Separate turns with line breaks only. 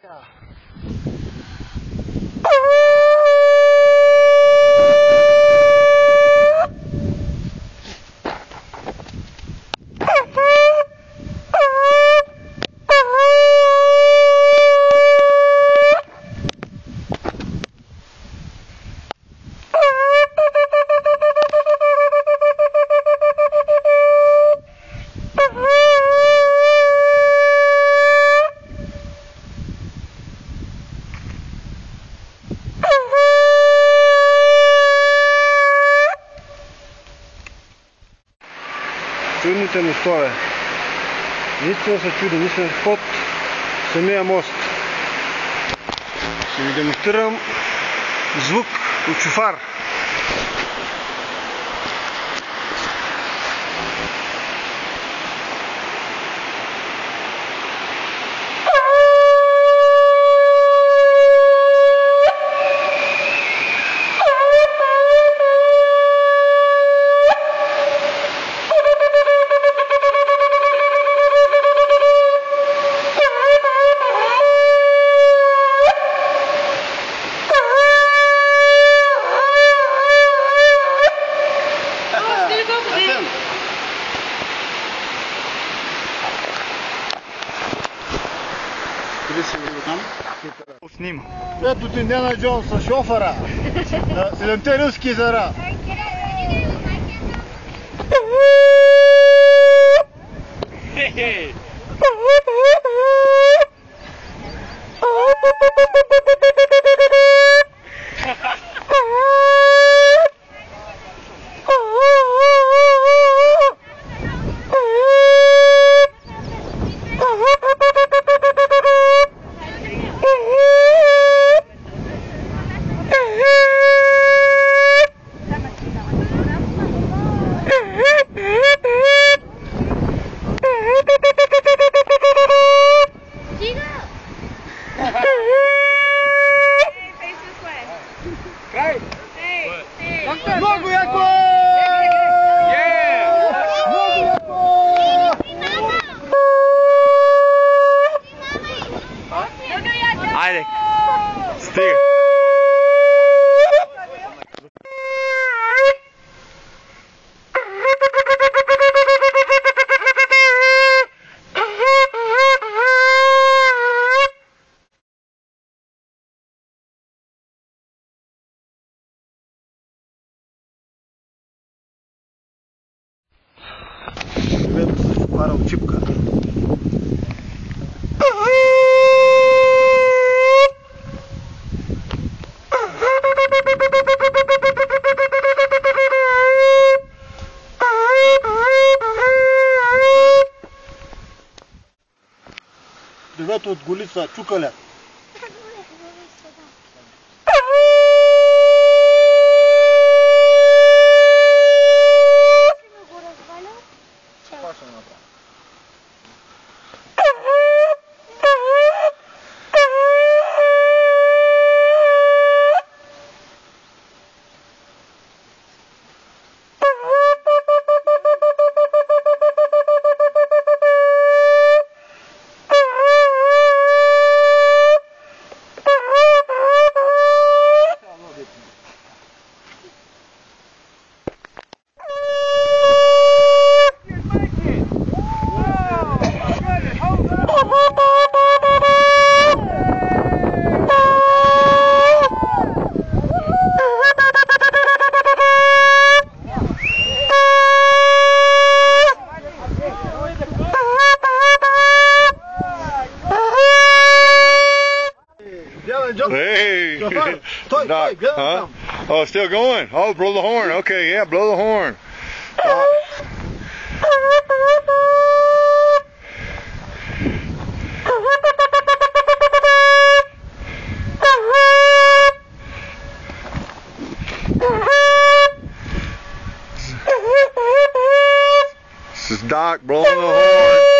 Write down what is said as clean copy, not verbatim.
Чудните мостове. Наистина са чудни, наистина под самия мост. Ще ви демонстрирам звук от шофар.
Снима.
Ето ти Индиана Джонс с шофера. Седемте руски зара. Много яко!
Айде, стига!
Ето се шофара от чипка. Девето от Голица, чукаля.
Hey! Doc, huh? Oh, still going? Oh, blow the horn. Okay, yeah, blow the horn. This is Doc blowing the horn.